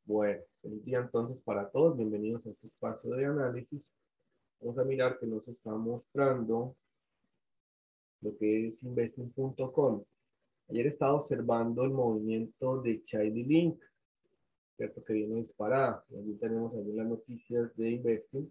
Bueno, feliz día entonces para todos. Bienvenidos a este espacio de análisis. Vamos a mirar que nos está mostrando lo que es investing.com. Ayer estaba observando el movimiento de Chiley Link, ¿cierto? Que viene disparada. Aquí tenemos ahí las noticias de Investing.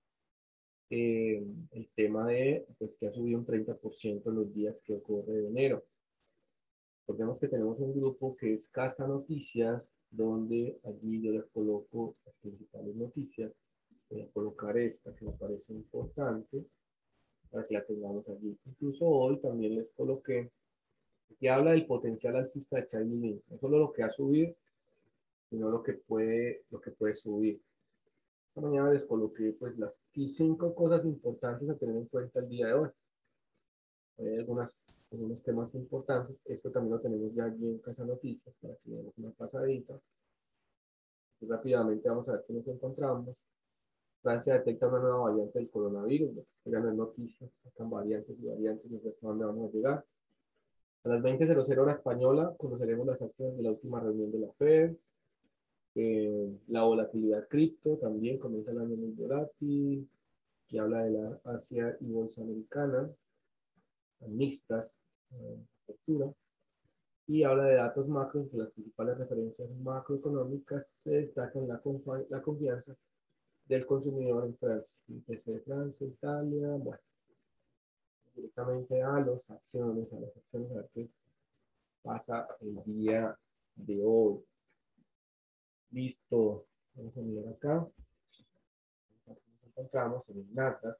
El tema de pues, que ha subido un 30% en los días que ocurre de enero. Recordemos que tenemos un grupo que es Casa Noticias, donde allí yo les coloco las principales noticias. Voy a colocar esta que me parece importante para que la tengamos allí. Incluso hoy también les coloqué que habla del potencial alcista de China Link. No solo lo que ha subido, sino lo que puede subir. Esta mañana les coloqué pues las 5 cosas importantes a tener en cuenta el día de hoy. Hay algunos temas importantes. Esto también lo tenemos ya allí en Casa Noticias para que veamos una pasadita. Y rápidamente vamos a ver qué nos encontramos. Francia detecta una nueva variante del coronavirus. Ya no es noticia, sacan variantes y variantes, no sé hasta dónde vamos a llegar. A las 20:00 hora española conoceremos las actas de la última reunión de la FED. La volatilidad cripto también comienza el año muy volátil, que habla de la Asia y bolsa americana, mixtas, apertura, y habla de datos macro, en que las principales referencias macroeconómicas se destacan la confianza del consumidor en Francia, IPC de Francia, Italia, bueno, directamente a las acciones, a ver qué pasa el día de hoy. Listo, vamos a mirar acá. Nos encontramos en el Nasdaq.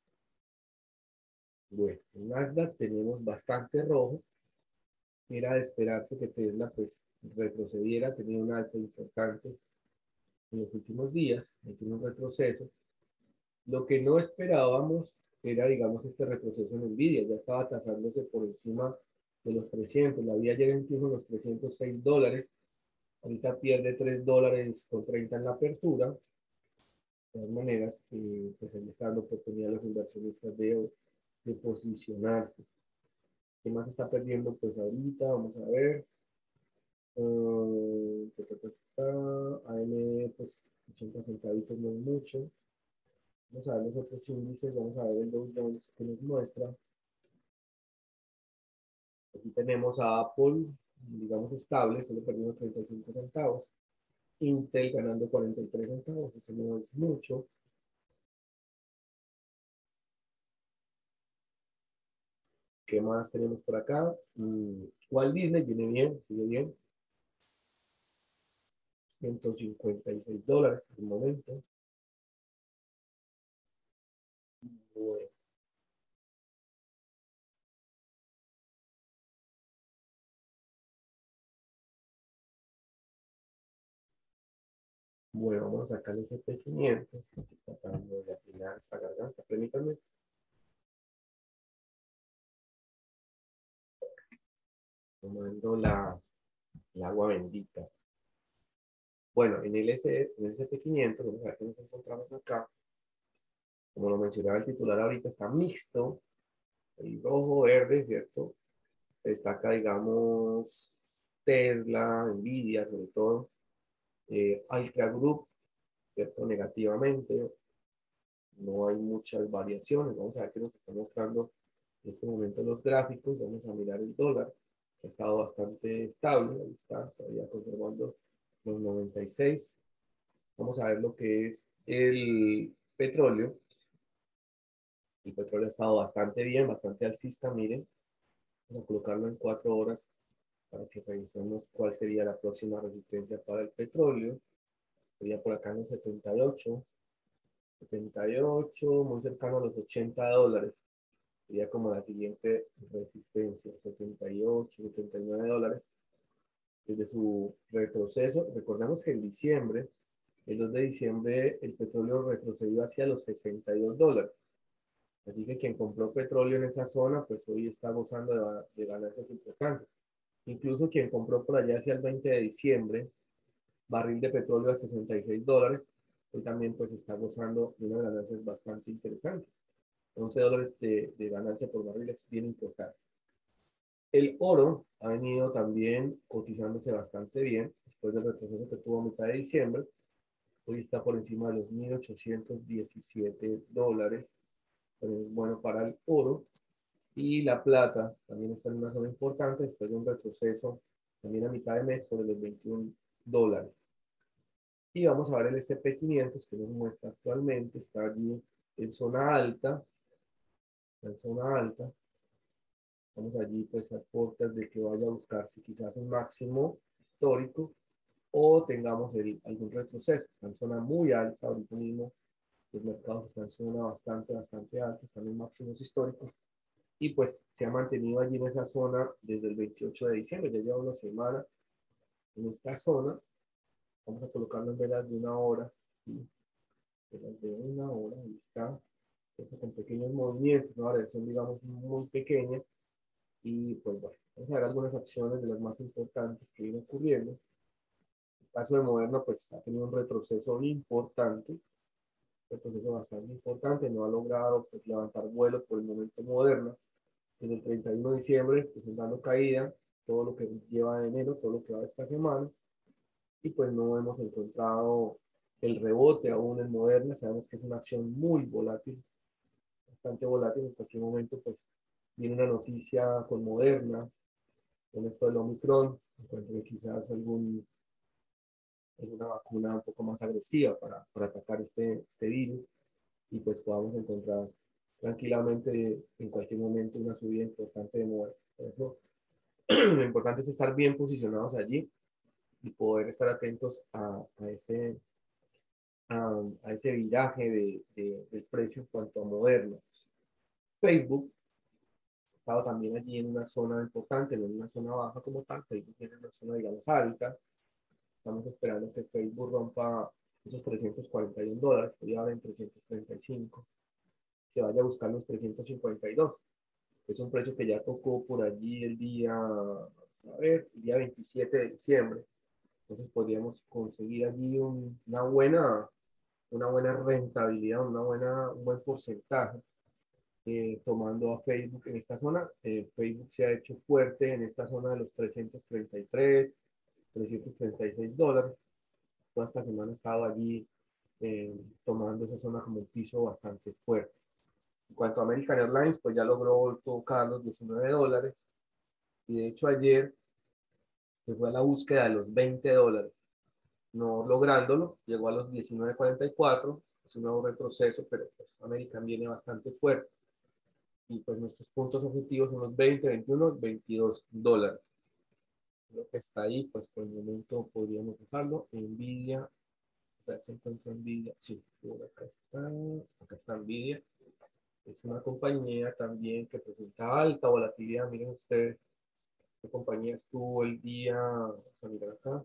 Bueno, en Nasdaq tenemos bastante rojo. Era de esperarse que Tesla pues retrocediera, tenía un alza importante en los últimos días, tiene un retroceso. Lo que no esperábamos era, digamos, este retroceso en Nvidia, ya estaba tasándose por encima de los 300, la había llegado incluso a los $306, ahorita pierde $3.30 en la apertura. De todas maneras, pues ahí está dando oportunidad a los inversionistas de posicionarse. ¿Qué más está perdiendo? Pues ahorita, vamos a ver. AM, pues 80 centavitos no es mucho. Vamos a ver los otros índices, vamos a ver el Dow Jones que nos muestra. Aquí tenemos a Apple, digamos estable, solo perdiendo 35 centavos. Intel ganando 43 centavos, eso no es mucho. ¿Qué más tenemos por acá? Walt Disney viene bien, sigue bien. $156 en el momento. Bueno, bueno, vamos a sacar el SP500. Estoy tratando de afinar esta garganta. Permítanme. Tomando el agua bendita. Bueno, en el SP500, vamos a ver qué nos encontramos acá. Como lo mencionaba el titular ahorita, está mixto. El rojo, verde, ¿cierto? Destaca, digamos, Tesla, Nvidia, sobre todo. Altra Group, ¿cierto? Negativamente. No hay muchas variaciones. Vamos a ver qué nos está mostrando en este momento los gráficos. Vamos a mirar el dólar, que ha estado bastante estable. Ahí está, todavía conservando los 96. Vamos a ver lo que es el petróleo. El petróleo ha estado bastante bien, bastante alcista, miren. Vamos a colocarlo en 4 horas para que revisemos cuál sería la próxima resistencia para el petróleo. Sería por acá en los 78, muy cercano a los $80. Sería como la siguiente resistencia, $78, $79. Desde su retroceso, recordemos que en diciembre, el 2 de diciembre, el petróleo retrocedió hacia los $62. Así que quien compró petróleo en esa zona, pues hoy está gozando de ganancias importantes. Incluso quien compró por allá hacia el 20 de diciembre, barril de petróleo a $66, hoy también pues está gozando de unas ganancias bastante interesantes. $11 de ganancia por barril es bien importante. El oro ha venido también cotizándose bastante bien después del retroceso que tuvo a mitad de diciembre. Hoy está por encima de los $1.817. Bueno para el oro. Y la plata también está en una zona importante después de un retroceso también a mitad de mes sobre los $21. Y vamos a ver el S&P 500 que nos muestra actualmente. Está allí en zona alta. En zona alta. Estamos allí pues a puertas de que vaya a buscarse quizás un máximo histórico o tengamos algún retroceso. Está en zona muy alta ahorita mismo. Los mercados están en zona bastante alta, están en máximos históricos. Y pues se ha mantenido allí en esa zona desde el 28 de diciembre. Ya lleva una semana en esta zona. Vamos a colocarlo en velas de una hora. ¿Sí? Velas de una hora, ahí está. Esto con pequeños movimientos, una variación digamos muy pequeña. Y pues bueno, vamos a ver algunas acciones de las más importantes que vienen ocurriendo. El caso de Moderna pues ha tenido un retroceso importante, bastante importante, no ha logrado pues, levantar vuelo por el momento Moderna. Desde el 31 de diciembre, pues dando caída, todo lo que lleva de enero, todo lo que va de esta semana, y pues no hemos encontrado el rebote aún en Moderna. Sabemos que es una acción muy volátil, bastante volátil. En cualquier momento pues viene una noticia con Moderna, con esto del Omicron, encuentro quizás alguna vacuna un poco más agresiva para atacar este virus, y pues podamos encontrar tranquilamente en cualquier momento una subida importante de Moderna. Por eso lo importante es estar bien posicionados allí y poder estar atentos a ese viraje del precio en cuanto a Moderna. Facebook estaba también allí en una zona importante, no en una zona baja como tal. Facebook tiene una zona, digamos, alta. Estamos esperando que Facebook rompa esos $341, que ya ahora en 335, se vaya a buscar los 352. Es un precio que ya tocó por allí el día, a ver, el día 27 de diciembre. Entonces podríamos conseguir allí una buena rentabilidad, un buen porcentaje, tomando a Facebook en esta zona. Facebook se ha hecho fuerte en esta zona de los $336. Toda esta semana ha estado allí tomando esa zona como un piso bastante fuerte. En cuanto a American Airlines, pues ya logró tocar los $19. Y de hecho ayer se fue a la búsqueda de los $20. No lográndolo, llegó a los 19.44, es un nuevo retroceso, pero pues American viene bastante fuerte. Y pues nuestros puntos objetivos son los 20, 21, $22. Lo que está ahí, pues por el momento podríamos usarlo. Nvidia, a ver si encuentro Nvidia, sí, por acá está Nvidia. Es una compañía también que presenta alta volatilidad. Miren ustedes, esta compañía estuvo el día, vamos a mirar acá.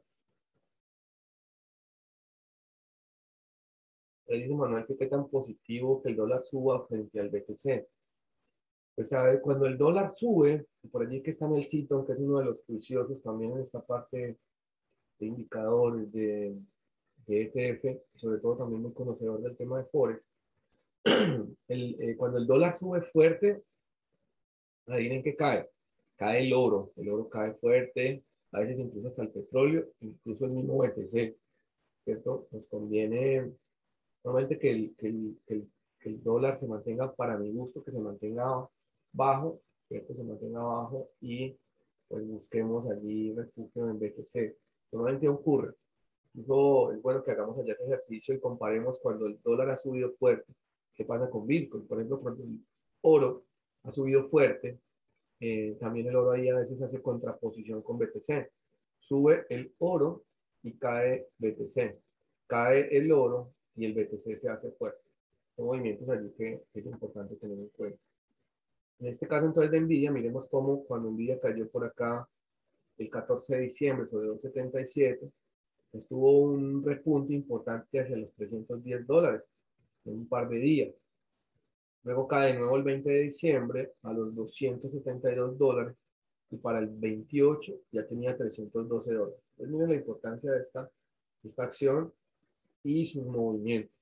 Dice Manuel que qué tan positivo que el dólar suba frente al BTC. Pues a ver, cuando el dólar sube, por allí que está en el sitio, que es uno de los juiciosos también en esta parte de indicadores de ETF, sobre todo también muy conocedor del tema de Forex, cuando el dólar sube fuerte, adivinen qué cae. Cae el oro cae fuerte, a veces incluso hasta el petróleo, incluso el mismo BTC. Esto nos conviene, normalmente que el dólar se mantenga, para mi gusto, que se mantenga bajo, que se mantenga bajo, y pues busquemos allí refugio en BTC. Normalmente ocurre. Incluso es bueno que hagamos allá ese ejercicio y comparemos cuando el dólar ha subido fuerte. ¿Qué pasa con Bitcoin? Por ejemplo, cuando el oro ha subido fuerte, también el oro ahí a veces hace contraposición con BTC. Sube el oro y cae BTC. Cae el oro y el BTC se hace fuerte. Son movimientos allí que es importante tener en cuenta. En este caso entonces de Nvidia, miremos cómo cuando Nvidia cayó por acá el 14 de diciembre sobre 277, estuvo un repunte importante hacia los $310 en un par de días. Luego cae de nuevo el 20 de diciembre a los $272, y para el 28 ya tenía $312. Entonces miren la importancia de esta acción y sus movimientos.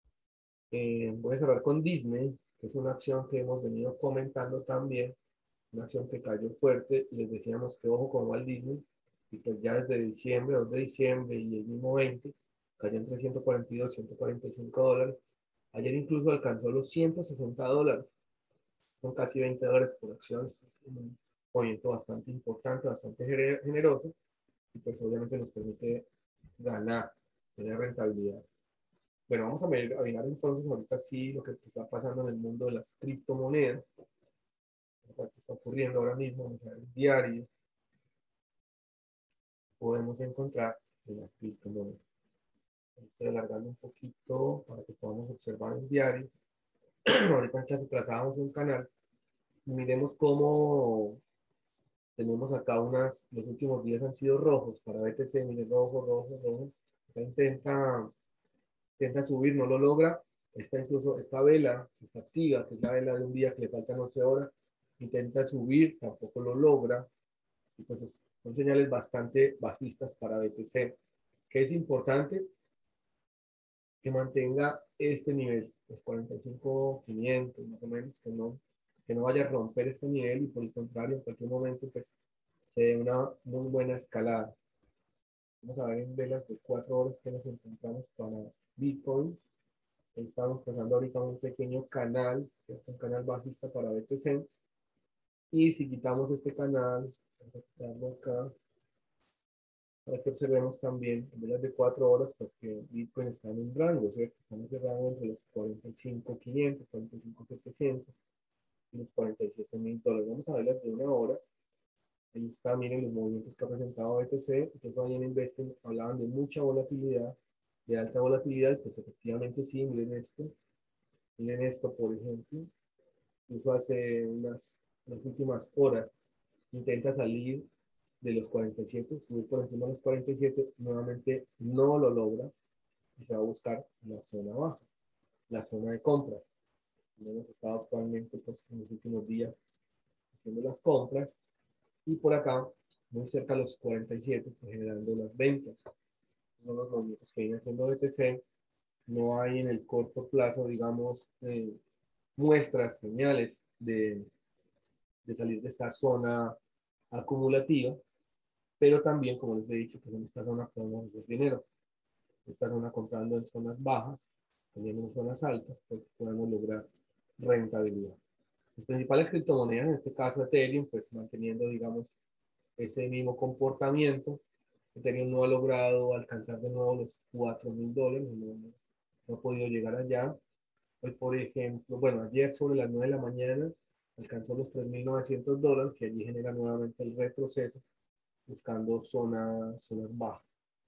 Voy a cerrar con Disney, que es una acción que hemos venido comentando también. una acción que cayó fuerte, y les decíamos que ojo con Walt Disney, y pues ya desde diciembre, 2 de diciembre y el mismo 20, cayó entre 142 y 145 dólares. Ayer incluso alcanzó los 160 dólares, son casi 20 dólares por acción, es un movimiento bastante importante, bastante generoso, y pues obviamente nos permite ganar, tener rentabilidad. Bueno, vamos a mirar entonces ahorita sí lo que está pasando en el mundo de las criptomonedas, lo que está ocurriendo ahora mismo. Vamos a ver el diario, podemos encontrar en las criptomonedas. Estoy alargando un poquito para que podamos observar el diario. Ahorita en clase trazábamos un canal y miremos cómo tenemos acá los últimos días han sido rojos para BTC, mire, rojo, rojo, rojo. Acá intenta subir, no lo logra. Esta vela está activa, que es la vela de un día que le faltan 11 horas, intenta subir, tampoco lo logra. Y pues son señales bastante bajistas para BTC. Que es importante que mantenga este nivel, los 45.500 más o menos, que no vaya a romper este nivel, y por el contrario, en cualquier momento pues se dé una muy buena escalada. Vamos a ver en velas de 4 horas que nos encontramos para Bitcoin. Estamos pasando ahorita un pequeño canal, un canal bajista para BTC. Y si quitamos este canal, vamos a quitarlo acá, para que observemos también en velas de 4 horas, pues que Bitcoin está en un rango, ¿cierto? Estamos cerrando entre los 45.500, 45.700 y los 47.000 dólares. Vamos a verlas de una hora. Ahí está, miren los movimientos que ha presentado BTC. Entonces, ahí en Investing hablaban de mucha volatilidad, de alta volatilidad. Pues efectivamente sí, miren esto, por ejemplo. Incluso hace las últimas horas intenta salir de los 47, subir por encima de los 47, nuevamente no lo logra y se va a buscar la zona baja, la zona de compras. Hemos estado actualmente pues, en los últimos días haciendo las compras, y por acá, muy cerca de los 47, pues, generando las ventas. Son los movimientos que viene haciendo BTC. No hay en el corto plazo, digamos, muestras, señales de salir de esta zona acumulativa, pero también, como les he dicho, pues en esta zona podemos hacer dinero. Esta zona comprando en zonas bajas, teniendo en zonas altas, pues podemos lograr rentabilidad. Las principales criptomonedas, en este caso Ethereum, pues manteniendo, digamos, ese mismo comportamiento. Ethereum no ha logrado alcanzar de nuevo los 4.000 dólares, no ha podido llegar allá. Hoy, por ejemplo, bueno, ayer sobre las 9 de la mañana alcanzó los 3.900 dólares, y allí genera nuevamente el retroceso, buscando zonas bajas.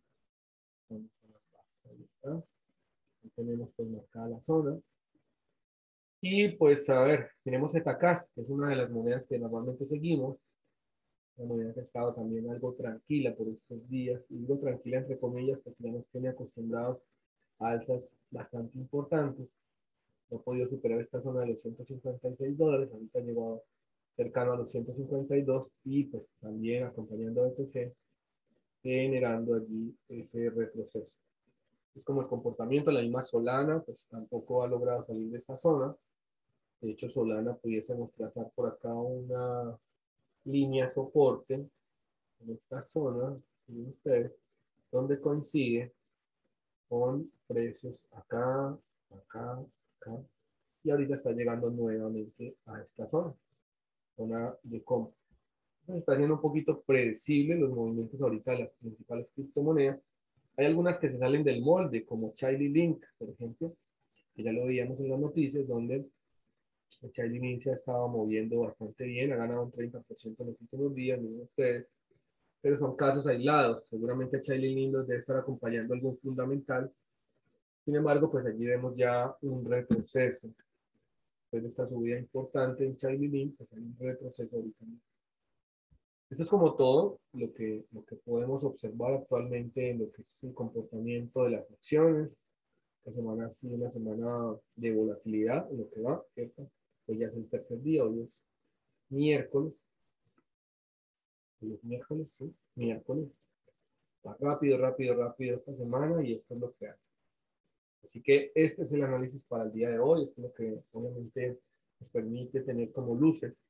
Ahí está. Ahí tenemos pues marcada la zona. Y pues a ver, tenemos Etacas, que es una de las monedas que normalmente seguimos. La moneda que ha estado también algo tranquila por estos días, y digo tranquila entre comillas porque ya nos tiene acostumbrados a alzas bastante importantes. No ha podido superar esta zona de los 156 dólares, ahorita ha llegado cercano a los 152, y pues también acompañando a BTC, generando allí ese retroceso. Es como el comportamiento de la misma Solana, pues tampoco ha logrado salir de esa zona. De hecho, Solana pudiésemos trazar por acá una línea de soporte en esta zona, miren ustedes, donde coincide con precios acá, acá, acá, y ahorita está llegando nuevamente a esta zona de compra. Entonces está siendo un poquito predecible los movimientos ahorita de las principales criptomonedas. Hay algunas que se salen del molde, como Chainlink Link, por ejemplo, que ya lo veíamos en las noticias, donde el Chainlink Link se ha estado moviendo bastante bien, ha ganado un 30% en los últimos días, miren ustedes, pero son casos aislados. Seguramente Chainlink Link debe estar acompañando algún fundamental. Sin embargo, pues allí vemos ya un retroceso. Después de esta subida importante en Chainlink Link, pues hay un retroceso ahorita. Esto es como todo lo que podemos observar actualmente en lo que es el comportamiento de las acciones. Esta semana ha sido una semana de volatilidad en lo que va, ¿cierto? Hoy ya es el tercer día, hoy es miércoles. Hoy es miércoles, sí, miércoles. Va rápido, rápido, rápido esta semana, y esto es lo que hace. Así que este es el análisis para el día de hoy. Esto es lo que obviamente nos permite tener como luces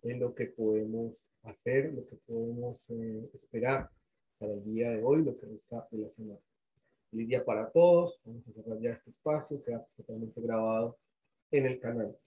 en lo que podemos hacer, lo que podemos esperar para el día de hoy, lo que resta de la semana. Feliz día para todos. Vamos a cerrar ya este espacio, queda totalmente grabado en el canal.